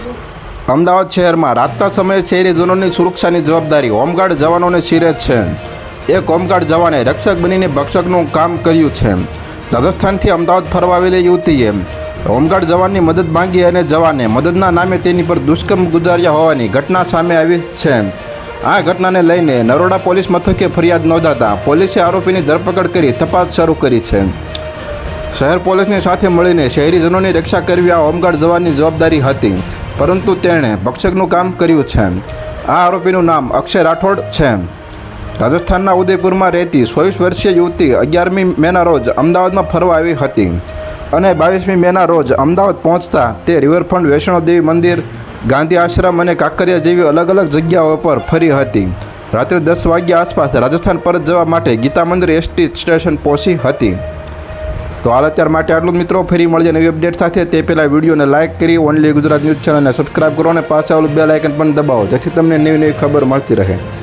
અમદાવાદ શહેરમાં રાતના સમયે શહેરીજનોની સુરક્ષાની જવાબદારી હોમગાર્ડ જવાનોને શિરે છે। એક હોમગાર્ડ જવાને રક્ષક બનીને ભક્ષકનું કામ કર્યું છે। રાજસ્થાનથી અમદાવાદ ફરવા આવેલી યુવતીએ હોમગાર્ડ જવાનની મદદ માંગી અને જવાને મદદના નામે તેની પર દુષ્કર્મ ગુજાર્યા હોવાની ઘટના સામે આવી છે। આ ઘટનાને લઈને નરોડા પોલીસ મથકે ફરિયાદ નોંધાતા પોલીસે આરોપીની ધરપકડ કરી તપાસ શરૂ કરી છે। શહેર પોલીસની સાથે મળીને શહેરીજનોની રક્ષા કરવી આ હોમગાર્ડ જવાનની જવાબદારી હતી, પરંતુ તેણે ભક્ષકનું કામ કર્યું છે। આ આરોપીનું નામ અક્ષય રાઠોડ છે। રાજસ્થાનના ઉદયપુરમાં રહેતી 24 વર્ષીય યુવતી 11મી મેના રોજ અમદાવાદમાં ફરવા આવી હતી અને 22મી મેના રોજ અમદાવાદ પહોંચતા તે રિવરફ્રન્ટ, વૈષ્ણોદેવી મંદિર, ગાંધી આશ્રમ અને કાંકરિયા જેવી અલગ અલગ જગ્યાઓ પર ફરી હતી। રાત્રે 10 વાગ્યા આસપાસ રાજસ્થાન પરત જવા માટે ગીતા મંદિર એસટી સ્ટેશન પહોંચી હતી। તો હાલ અત્યાર માટે આટલું જ મિત્રો। ફરી મળીએ નવી અપડેટ સાથે। તે પહેલાં વિડીયોને લાઇક કરી ઓનલી ગુજરાત ન્યૂઝ ચેનલને સબસ્ક્રાઈબ કરો અને પાછળ બેલ આઇકન પણ દબાવો, જેથી તમને નવી નવી ખબર મળતી રહે।